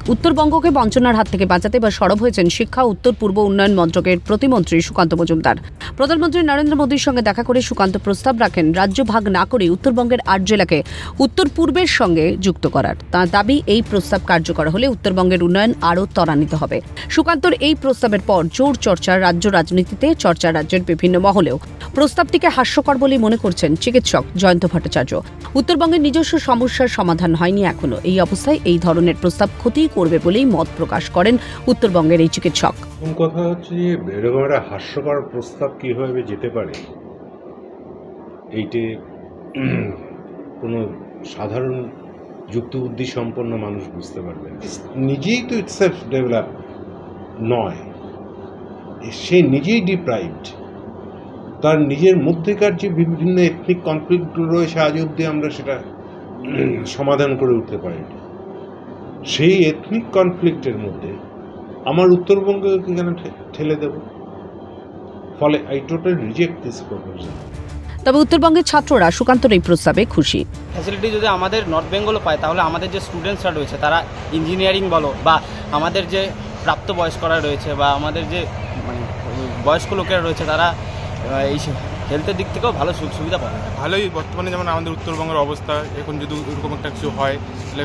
উত্তরবঙ্গকে বঞ্চনার হাত থেকে বাঁচাতে এবার সরব হয়েছেন শিক্ষা উত্তর পূর্ব উন্নয়ন মন্ত্রকের প্রতিমন্ত্রী সুকান্ত মজুমদার। প্রধানমন্ত্রী নরেন্দ্র মোদীর সঙ্গে দেখা করে সুকান্ত প্রস্তাব রাখেন রাজ্য ভাগ না করে উত্তরবঙ্গের ৮ জেলাকে উত্তর পূর্বের সঙ্গে যুক্ত করার। তাঁর দাবি, এই প্রস্তাব কার্যকর হলে উত্তরবঙ্গের উন্নয়ন আরও ত্বরান্বিত হবে। সুকান্তর এই প্রস্তাবের পর জোর চর্চা রাজ্য রাজনীতিতে, চর্চা রাজ্যের বিভিন্ন মহলেও। প্রস্তাবটিকে হাস্যকর বলেই মনে করছেন চিকিৎসক জয়ন্ত ভট্টাচার্য। উত্তরবঙ্গের নিজস্ব সমস্যার সমাধান হয়নি এখনো, এই অবস্থায় এই ধরনের প্রস্তাব ক্ষতি করবে বলেই মত প্রকাশ করেন উত্তরবঙ্গের এই চিকিৎসক। কথা হচ্ছে যে এরকম একটা হাস্যকর প্রস্তাব কিভাবে যেতে পারে, এইটে কোনো সাধারণ যুক্ত বুদ্ধি সম্পন্ন মানুষ বুঝতে পারবে। নিজেই তো সেলফ ডেভেলপ নয়, সে নিজেই ডিপ্রাইভড। তার নিজের মধ্যেকার যে বিভিন্ন এথনিক কনফ্লিক্টগুলো রয়েছে, আজ অব্দি আমরা সেটা সমাধান করে উঠতে পারিনি। সেই এথনিক কনফ্লিক্টের মধ্যে আমার উত্তরবঙ্গকে কেন ঠেলে দেব? ফলে I totally reject this proposal. তবে উত্তরবঙ্গের ছাত্ররা সুকান্তর এই প্রস্তাবে খুশি। ফ্যাসিলিটি যদি আমাদের নর্থ বেঙ্গলও পায়, তাহলে আমাদের যে স্টুডেন্টসরা রয়েছে তারা ইঞ্জিনিয়ারিং বলো, বা আমাদের যে প্রাপ্তবয়স্করা রয়েছে, বা আমাদের যে বয়স্ক লোকেরা রয়েছে, তারা এই হেলথের দিক থেকেও ভালো সুযোগ সুবিধা পাবে। ভালোই বর্তমানে যেমন আমাদের উত্তরবঙ্গের অবস্থা, এখন যদি এরকম একটা কিছু হয় তাহলে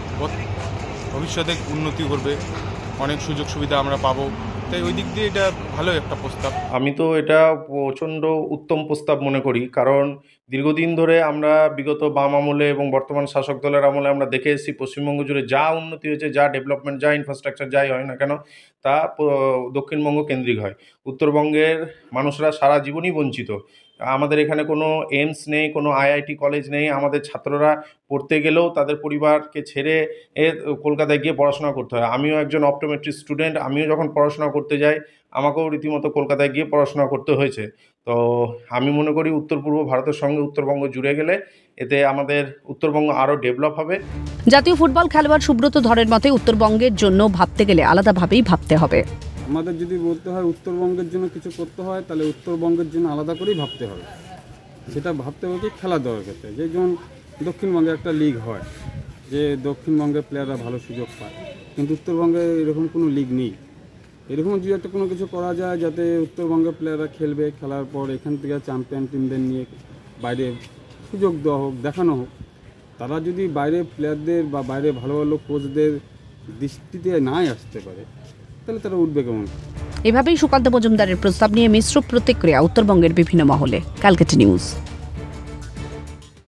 ভবিষ্যতে উন্নতি করবে, অনেক সুযোগ সুবিধা আমরা পাবো। তাই ওই দিক দিয়ে এটা ভালো একটা প্রস্তাব। আমি তো এটা প্রচণ্ড উত্তম প্রস্তাব মনে করি, কারণ দীর্ঘদিন ধরে আমরা বিগত বাম আমলে এবং বর্তমান শাসক দলের আমলে আমরা দেখে এসেছি পশ্চিমবঙ্গ জুড়ে যা উন্নতি হয়েছে, যা ডেভেলপমেন্ট, যা ইনফ্রাস্ট্রাকচার যাই হয় না কেন, তা দক্ষিণবঙ্গ কেন্দ্রিক হয়। উত্তরবঙ্গের মানুষরা সারা জীবনই বঞ্চিত। আমাদের এখানে কোনো এইমস নেই, কোনো আইআইটি কলেজ নেই। আমাদের ছাত্ররা পড়তে গেলেও তাদের পরিবারকে ছেড়ে কলকাতায় গিয়ে পড়াশোনা করতে হয়। আমিও একজন অপটোমেট্রি স্টুডেন্ট, আমিও যখন পড়াশোনা করতে যাই আমাকেও রীতিমতো কলকাতায় গিয়ে পড়াশোনা করতে হয়েছে। তো আমি মনে করি উত্তর পূর্ব ভারতের সঙ্গে উত্তরবঙ্গ জুড়ে গেলে এতে আমাদের উত্তরবঙ্গ আরও ডেভেলপ হবে। জাতীয় ফুটবল খেলোয়াড় সুব্রত ধরের মতে উত্তরবঙ্গের জন্য ভাবতে গেলে আলাদাভাবেই ভাবতে হবে। আমাদের যদি বলতে হয় উত্তরবঙ্গের জন্য কিছু করতে হয়, তাহলে উত্তরবঙ্গের জন্য আলাদা করেই ভাবতে হবে। সেটা ভাবতে হবে কি খেলাধুলার ক্ষেত্রে, যে যেমন দক্ষিণবঙ্গে একটা লিগ হয়, যে দক্ষিণবঙ্গের প্লেয়াররা ভালো সুযোগ পায়, কিন্তু উত্তরবঙ্গে এরকম কোনো লিগ নেই। এরকম যদি একটা কোনো কিছু করা যায় যাতে উত্তরবঙ্গের প্লেয়াররা খেলবে, খেলার পর এখান থেকে চ্যাম্পিয়ন টিমদের নিয়ে বাইরে সুযোগ দেওয়া হোক, দেখানো হোক। তারা যদি বাইরে প্লেয়ারদের বা বাইরে ভালো ভালো কোচদের দৃষ্টিতে নাই আসতে পারে, তাহলে তারা উঠবে কেমন? এভাবেই সুকান্ত মজুমদারের প্রস্তাব নিয়ে মিশ্র প্রতিক্রিয়া উত্তরবঙ্গের বিভিন্ন মহলে। ক্যালকাটা নিউজ।